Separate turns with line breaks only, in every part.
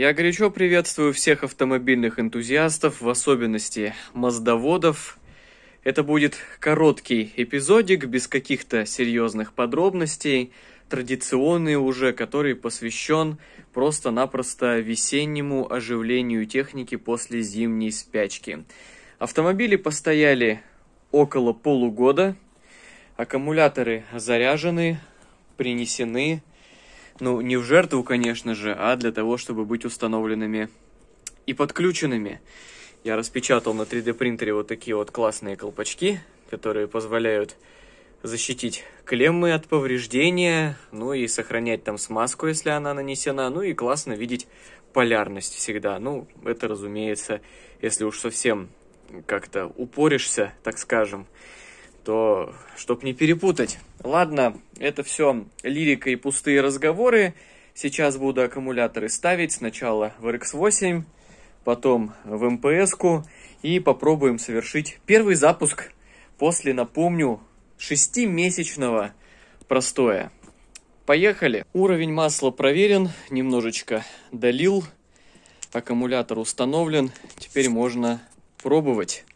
Я горячо приветствую всех автомобильных энтузиастов, в особенности маздоводов. Это будет короткий эпизодик, без каких-то серьезных подробностей, традиционный уже, который посвящен просто-напросто весеннему оживлению техники после зимней спячки. Автомобили постояли около полугода, аккумуляторы заряжены, принесены. Ну, не в жертву, конечно же, а для того, чтобы быть установленными и подключенными. Я распечатал на 3D принтере вот такие вот классные колпачки, которые позволяют защитить клеммы от повреждения, ну и сохранять там смазку, если она нанесена, ну и классно видеть полярность всегда. Ну, это, разумеется, если уж совсем как-то упоришься, так скажем, то чтоб не перепутать. Ладно, это все лирика и пустые разговоры. Сейчас буду аккумуляторы ставить сначала в RX-8, потом в МПС-ку и попробуем совершить первый запуск после, напомню, 6-месячного простоя. Поехали! Уровень масла проверен, немножечко долил, аккумулятор установлен, теперь можно пробовать.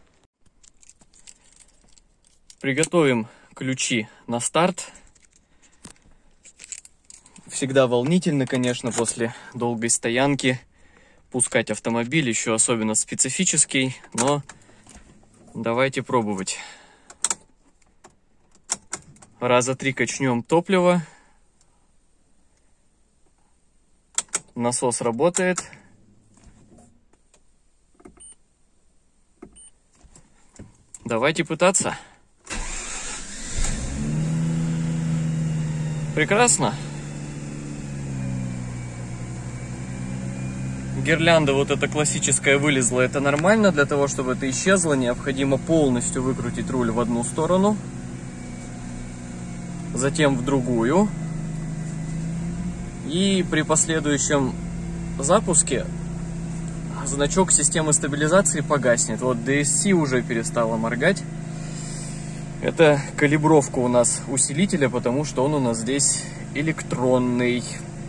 Приготовим ключи на старт. Всегда волнительно, конечно, после долгой стоянки пускать автомобиль, еще особенно специфический, но давайте пробовать. Раза 3 качнем топливо. Насос работает. Давайте пытаться. Прекрасно. Гирлянда вот эта классическая вылезла. Это нормально. Для того, чтобы это исчезло, необходимо полностью выкрутить руль в одну сторону, затем в другую. И при последующем запуске значок системы стабилизации погаснет. Вот DSC уже перестала моргать. Это калибровка у нас усилителя, потому что он у нас здесь электронный.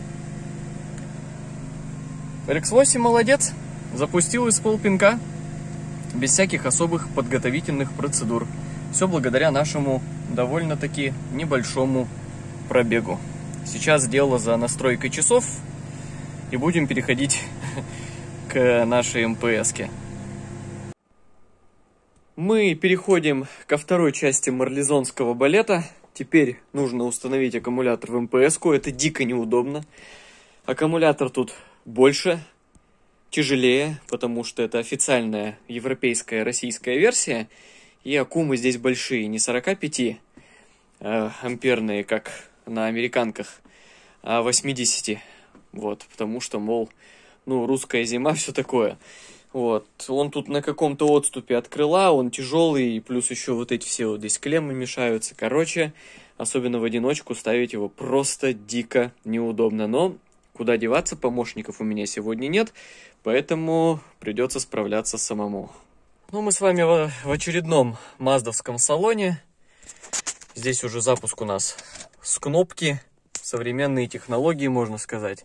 RX-8 молодец, запустил из полпинка, без всяких особых подготовительных процедур. Все благодаря нашему довольно-таки небольшому пробегу. Сейчас дело за настройкой часов, и будем переходить к нашей МПС-ке. Мы переходим ко второй части марлезонского балета. Теперь нужно установить аккумулятор в МПС-ку. Это дико неудобно. Аккумулятор тут больше, тяжелее, потому что это официальная европейская, российская версия. И аккумы здесь большие, не 45 амперные, как на американках, а 80. Вот, потому что, мол, ну, русская зима, все такое. Вот, он тут на каком-то отступе от крыла, он тяжелый, и плюс еще вот эти все вот здесь клеммы мешаются. Короче, особенно в одиночку ставить его просто дико неудобно. Но куда деваться, помощников у меня сегодня нет, поэтому придется справляться самому. Ну, мы с вами в очередном маздовском салоне. Здесь уже запуск у нас с кнопки, современные технологии, можно сказать.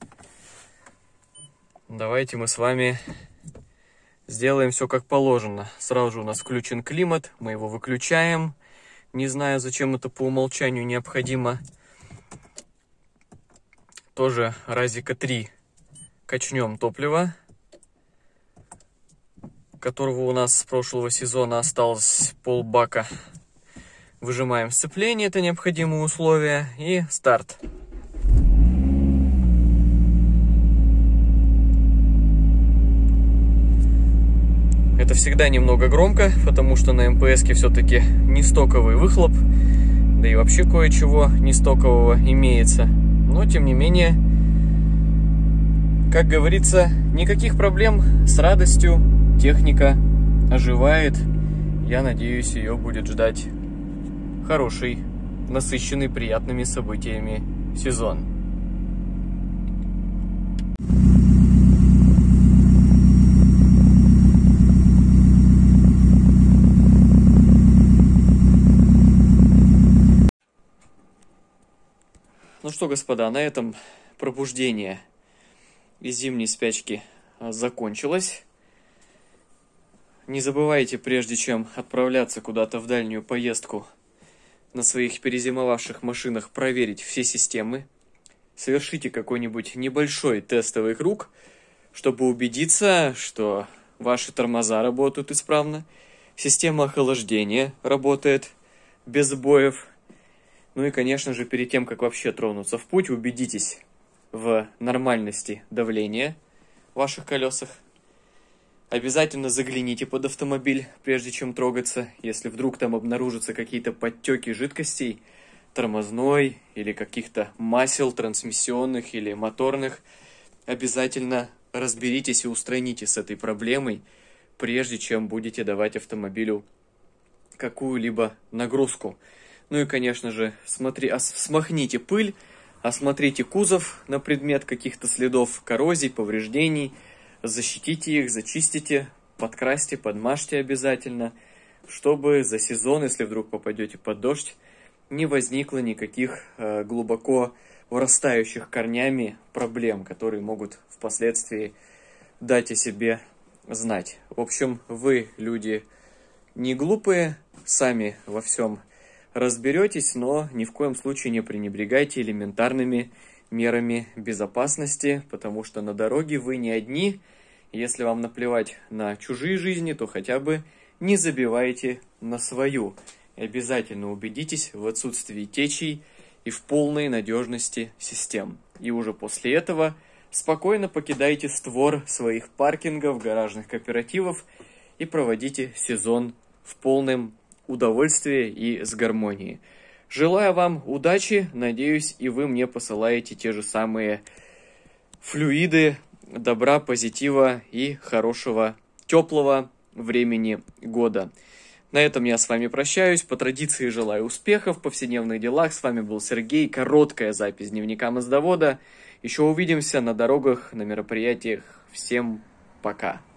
Давайте мы с вами сделаем все как положено. Сразу же у нас включен климат, мы его выключаем. Не знаю, зачем это по умолчанию необходимо. Тоже разика 3 качнем топливо, которого у нас с прошлого сезона осталось полбака. Выжимаем сцепление, это необходимые условия, и старт. Это всегда немного громко, потому что на МПС-ке все-таки не стоковый выхлоп, да и вообще кое-чего не стокового имеется. Но, тем не менее, как говорится, никаких проблем, с радостью техника оживает. Я надеюсь, ее будет ждать хороший, насыщенный приятными событиями сезон. Ну что, господа, на этом пробуждение из зимней спячки закончилась. Не забывайте, прежде чем отправляться куда-то в дальнюю поездку, на своих перезимовавших машинах проверить все системы. Совершите какой-нибудь небольшой тестовый круг, чтобы убедиться, что ваши тормоза работают исправно, система охлаждения работает без сбоев. Ну и, конечно же, перед тем, как вообще тронуться в путь, убедитесь в нормальности давления в ваших колесах. Обязательно загляните под автомобиль, прежде чем трогаться, если вдруг там обнаружатся какие-то подтеки жидкостей, тормозной или каких-то масел трансмиссионных или моторных. Обязательно разберитесь и устраните с этой проблемой, прежде чем будете давать автомобилю какую-либо нагрузку. Ну и, конечно же, смахните пыль, осмотрите кузов на предмет каких-то следов коррозий, повреждений, защитите их, зачистите, подкрасьте, подмажьте обязательно, чтобы за сезон, если вдруг попадете под дождь, не возникло никаких глубоко вырастающих корнями проблем, которые могут впоследствии дать о себе знать. В общем, вы, люди, не глупые, сами во всем разберетесь, но ни в коем случае не пренебрегайте элементарными мерами безопасности, потому что на дороге вы не одни. Если вам наплевать на чужие жизни, то хотя бы не забивайте на свою. И обязательно убедитесь в отсутствии течей и в полной надежности систем. И уже после этого спокойно покидайте створ своих паркингов, гаражных кооперативов и проводите сезон в полном удовольствии и с гармонией. Желаю вам удачи, надеюсь, и вы мне посылаете те же самые флюиды добра, позитива и хорошего, теплого времени года. На этом я с вами прощаюсь. По традиции желаю успехов в повседневных делах. С вами был Сергей. Короткая запись дневника моздовода. Еще увидимся на дорогах, на мероприятиях. Всем пока.